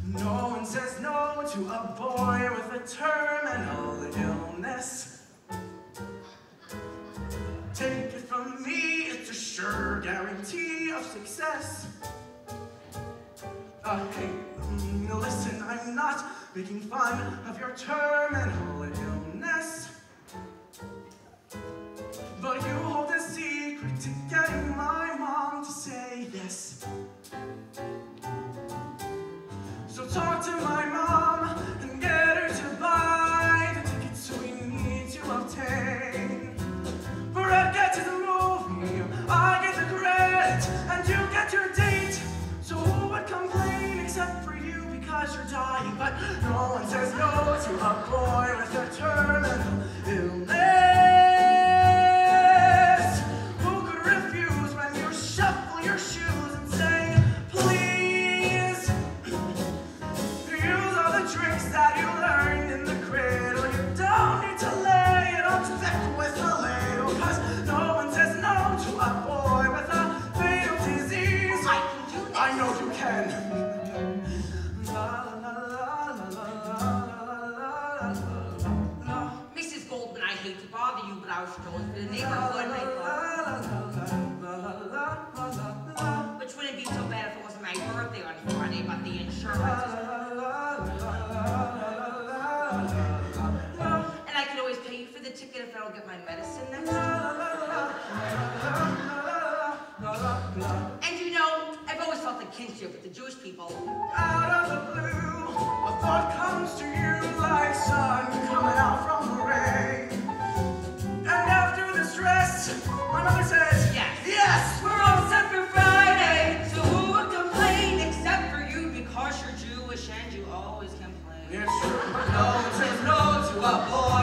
No one says no to a boy with a terminal illness. Take it from me, it's a sure guarantee of success. Hey, listen, I'm not making fun of your terminal illness. But you hold a secret to getting my mom to say yes. So talk to my mom and get her to buy the tickets we need to obtain. For I get to the movie, I get the credit, and you get your date. So who would complain except for you because you're dying? But no one says no to a boy with a terminal illness. Who could refuse when you shuffle your shoes and say, please? Use all the tricks that you learned in the cradle. You don't need to lay it on thick with a ladle, cause no one says no to a boy with a fatal disease. I can do this. I know you can. Mrs. Goldman, I hate to bother you, but I was going to the neighborhood and I thought, which wouldn't be so bad if it wasn't my birthday on Friday, but the insurance. And I could always pay you for the ticket if I don't get my medicine next time. And you know, I've always felt a kinship with the Jewish people. Out of the blue, a thought comes to you like sun coming out from the rain. And after the stress, my mother says, Yes. Yes, We're all set for Friday, so who would complain except for you because you're Jewish and you always complain. it's true. No one says no to a boy